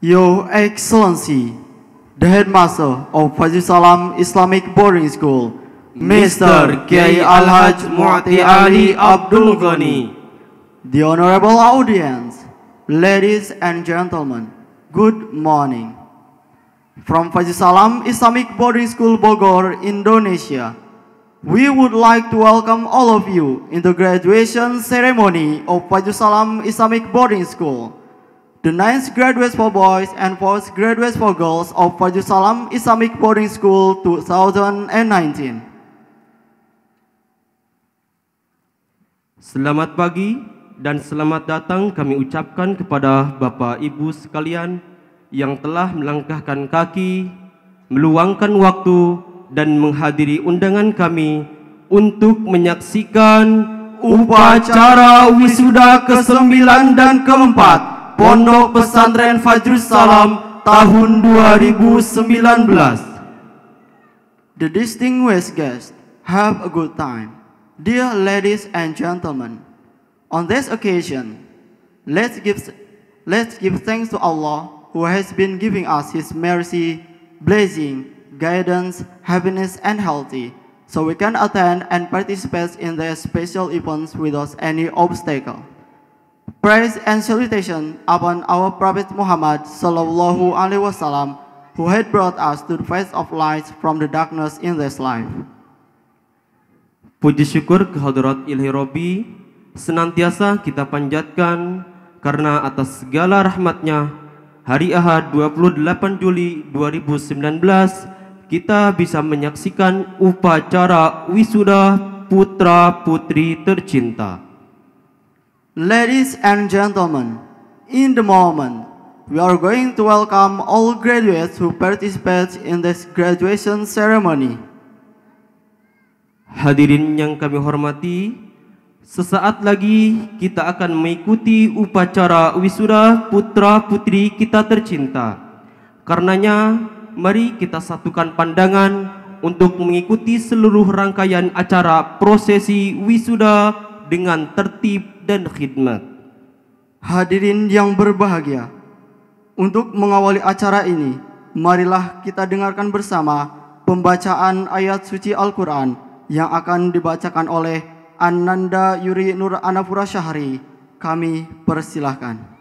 Your Excellency, the Headmaster of Fajr Salam Islamic Boarding School, Mr. Kiai Alhaj Mu'ti Ali Abdul Ghani. The Honorable Audience, ladies and gentlemen, good morning. From Fajr Salam Islamic Boarding School Bogor, Indonesia, we would like to welcome all of you in the graduation ceremony of Fajr Salam Islamic Boarding School. The 9th graduates for boys and 4th graduates for girls of Fajr Salam Islamic Boarding School 2019. Selamat pagi dan selamat datang kami ucapkan kepada Bapak Ibu sekalian yang telah melangkahkan kaki, meluangkan waktu dan menghadiri undangan kami untuk menyaksikan upacara wisuda ke-9 dan ke-4 Pondok Pesantren Fajr Salam tahun 2019. The distinguished guests, have a good time. Dear ladies and gentlemen, on this occasion, let's give thanks to Allah who has been giving us His mercy, blessing, guidance, happiness and healthy, so we can attend and participate in their special events without any obstacle. Praise and salutation upon our Prophet Muhammad Sallallahu Alaihi Wasallam, who had brought us to the face of light from the darkness in this life. Puji syukur kehadirat Ilahi Rabbi senantiasa kita panjatkan karena atas segala rahmatnya hari Ahad 28 Juli 2019 kita bisa menyaksikan upacara wisuda putra putri tercinta. Ladies and gentlemen, in the moment, we are going to welcome all graduates who participate in this graduation ceremony. Hadirin yang kami hormati, sesaat lagi kita akan mengikuti upacara wisuda putra putri kita tercinta. Karenanya, mari kita satukan pandangan untuk mengikuti seluruh rangkaian acara prosesi wisuda dengan tertib dan khidmat. Hadirin yang berbahagia, untuk mengawali acara ini, marilah kita dengarkan bersama pembacaan ayat suci Al-Quran yang akan dibacakan oleh Ananda Yuri Nur Anapura Syahri. Kami persilahkan.